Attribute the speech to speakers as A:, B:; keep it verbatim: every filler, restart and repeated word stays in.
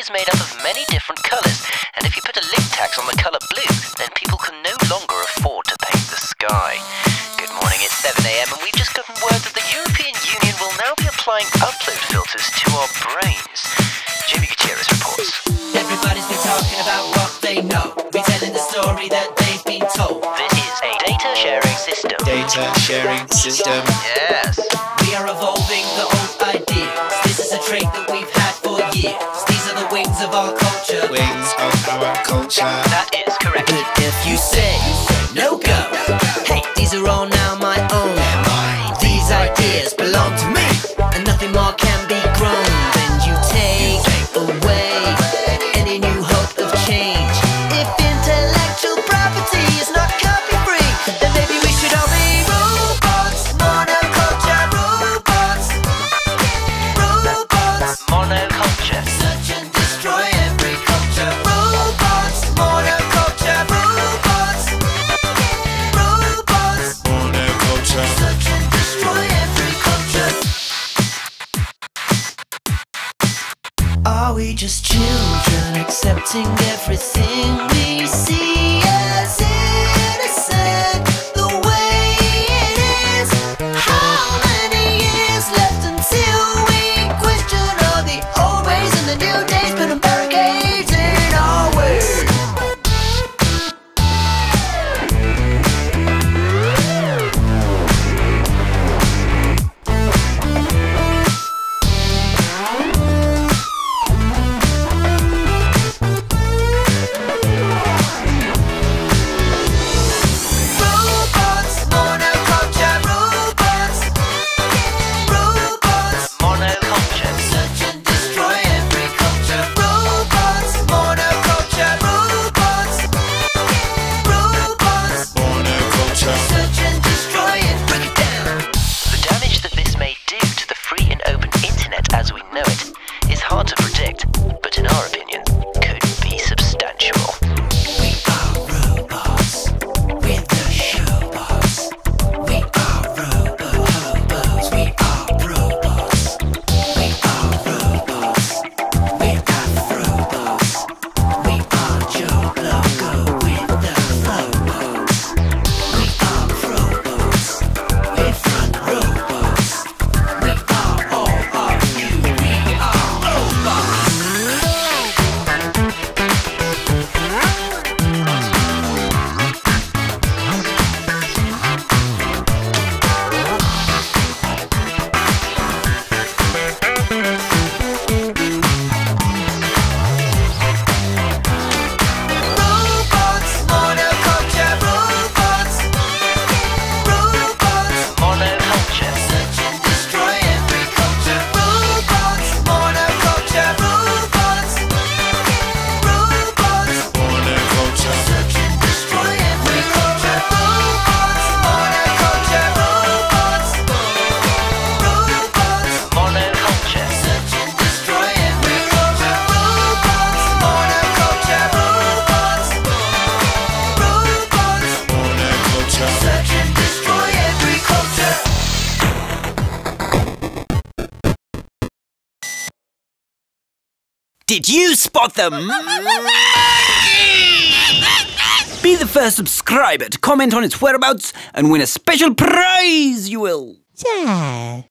A: is made up of many different colours, and if you put a lip tax on the colour blue, then people can no longer afford to paint the sky. Good morning, it's seven A M and we've just gotten word that the European Union will now be applying upload filters to our brains. Jamie Gutierrez reports.
B: Everybody's been talking about what they know, retelling the story that they've been told.
A: This is a data sharing system.
C: Data sharing system.
A: Yes.
B: We are evolving the old ideas. This is a trait that we've had for years. These are the wings of our culture.
C: Wings of our culture.
A: That is correct.
B: But if you say no go, hey, these are all now my own. These ideas belong to me, and nothing more can be grown. Then you take away any new hope of change. If intellectual property is not copy-free, then maybe we should all be robots. Monoculture robots. Robots.
A: Monoculture.
B: Search and destroy every culture. Robots. Monoculture robots. Robots.
C: Monoculture.
B: Search and destroy every culture. Are we just children accepting everything we see as innocent the way it is? How many years left until we question all the old ways and the new days, put them barricades in our way? Robots, monoculture robots. Robots.
A: Monoculture.
B: Search and destroy every culture. Robots, monoculture robots. Robots.
C: Monoculture.
B: Search and destroy it, break it down.
A: The damage that this may do to the free and open internet as we know it is hard to predict, but in our opinion, could be substantial.
B: We are robots. We're the showboats. We are robo-hobos. We are robots. We are robots. We're Afro-bots. We are Joe Blogo with the flow-boats. We are pro-boats. We're front robots. We are all of you. We are robots. Robots, monoculture robots. Robots.
A: Monoculture.
B: Search and destroy every culture. Robots, monoculture robots. Robots.
C: Monoculture.
B: Search and destroy every culture. Robots, monoculture robots. Robots.
A: Monoculture.
B: Search and destroy every culture. Robots, monoculture robots. Robots.
C: Monoculture.
B: Search and destroy every culture.
D: Did you spot the monkey? Be the first subscriber to comment on its whereabouts and win a special prize, you will.
E: Yeah.